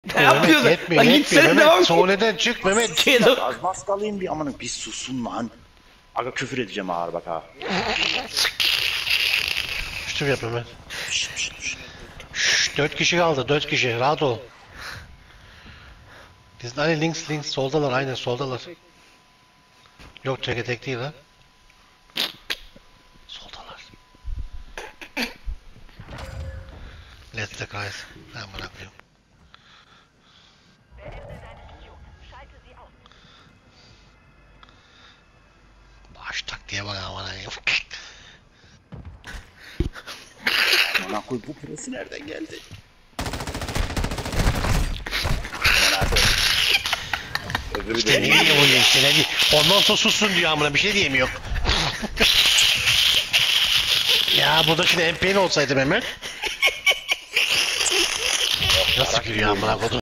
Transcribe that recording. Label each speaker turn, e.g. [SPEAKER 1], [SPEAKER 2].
[SPEAKER 1] Ne yapıyorsun?
[SPEAKER 2] Yetmiyor,
[SPEAKER 1] Lan
[SPEAKER 2] yetmiyor.
[SPEAKER 1] gitsene, devam
[SPEAKER 2] Mehmet,
[SPEAKER 1] et.
[SPEAKER 2] sonradan çık Mehmet.
[SPEAKER 1] Kedo.
[SPEAKER 3] Az bas kalayım bir amanın, bir susun lan. Aga küfür edeceğim ağır bak ha.
[SPEAKER 2] Üstüm yap Mehmet. 4 kişi kaldı, 4 kişi. Rahat ol. Biz hani links soldalar, aynen soldalar. Yok teke tek değil ha. Soldalar. Let's the guys. Ben bırakıyorum. Baş taktiğe bak aman ayım.
[SPEAKER 3] Lan koy, bu presi nereden geldi? Öbürü
[SPEAKER 2] İşte
[SPEAKER 3] de
[SPEAKER 2] ne diyor bu işte ne diyor. Ondan sonra sussun diyor amına bir şey diyemiyor. Ya burada şimdi MP'nin olsaydı Mehmet. Nasıl gülüyor amına kodum.